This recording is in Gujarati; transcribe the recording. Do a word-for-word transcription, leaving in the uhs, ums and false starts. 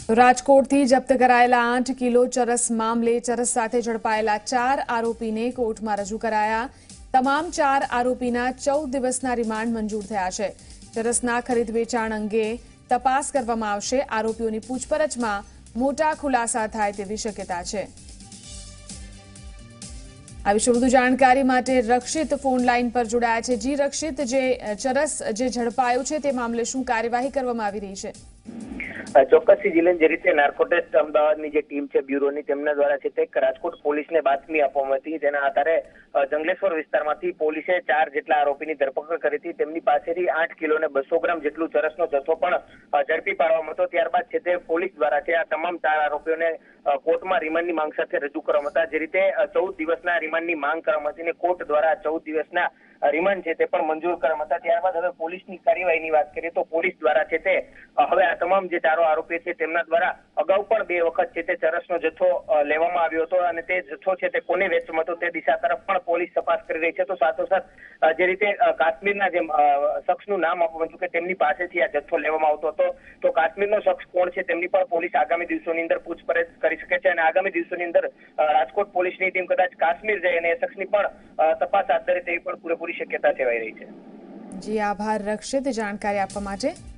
રાજકોટથી જપ્ત કરાયેલા આઠ કિલો ચરસ મામલે ચરસ સાથે ઝડપાયેલા ચાર આરોપીને કોર્ટમાં રજૂ કરાયા। તમામ ચાર આરોપીના ચૌદ દિવસના રિમાન્ડ મંજૂર થયા છે। ચરસના ખરીદ વેચાણ અંગે તપાસ કરવામાં આવશે। આરોપીઓની પૂછપરછમાં મોટા ખુલાસા થાય તેવી શક્યતા છે। આ વિશે વધુ જાણકારી માટે રક્ષિત ફોન લાઈન પર જોડાયા છે। જી રક્ષિત, જે ચરસ જે ઝડપાયું છે તે મામલે શું કાર્યવાહી કરવામાં આવી રહી છે? ચોક્કસથી જીલન, જે રીતે નાર્કોટિક્સ અમદાવાદની જે ટીમ છે બ્યુરોની, તેમના દ્વારા છે તે રાજકોટ પોલીસને બાતમી આપવામાં હતી। તેના આધારે જંગલેશ્વર વિસ્તારમાંથી પોલીસે ચાર જેટલા આરોપીની ધરપકડ કરી હતી। તેમની પાસેથી આઠ કિલો ને બસો ગ્રામ જેટલું ચરસનો જથ્થો પણ ઝડપી પાડવામાં હતો। ત્યારબાદ છે તે પોલીસ દ્વારા છે આ તમામ ચાર આરોપીઓને કોર્ટમાં રિમાન્ડની માંગ સાથે રજૂ કરવામાં હતા। જે રીતે ચૌદ દિવસના રિમાન્ડની માંગ કરવામાં હતી અને કોર્ટ દ્વારા ચૌદ દિવસના રિમાન્ડ છે તે પણ મંજૂર કરવામાં હતા। ત્યારબાદ હવે પોલીસની કાર્યવાહીની વાત કરીએ તો પોલીસ દ્વારા છે તે હવે આ તમામ જે ચારો આરોપી છે તેમના દ્વારા અગાઉ પણ બે વખત છે તે ચરસનો જથ્થો લેવામાં આવ્યો હતો અને તે જથ્થો છે તે કોને વેચવામાં હતો તે દિશા તરફ પણ પોલીસ તપાસ કરી રહી છે। તો સાથોસાથ જે રીતે કાશ્મીરના જે શખ્સનું નામ આપવામાં આવ્યું કે તેમની પાસેથી આ જથ્થો લેવામાં આવતો હતો, તો કાશ્મીરનો શખ્સ કોણ છે તેમની પણ પોલીસ આગામી દિવસોની અંદર પૂછપરછ કરી શકે છે અને આગામી દિવસોની અંદર રાજકોટ પોલીસની ટીમ કદાચ કાશ્મીર જાય અને એ શખ્સની પણ તપાસ હાથ ધરે તેવી પણ પૂરેપૂરી શક્યતા સેવાઈ રહી છે। જી આભાર રક્ષિત, જાણકારી આપવા માટે।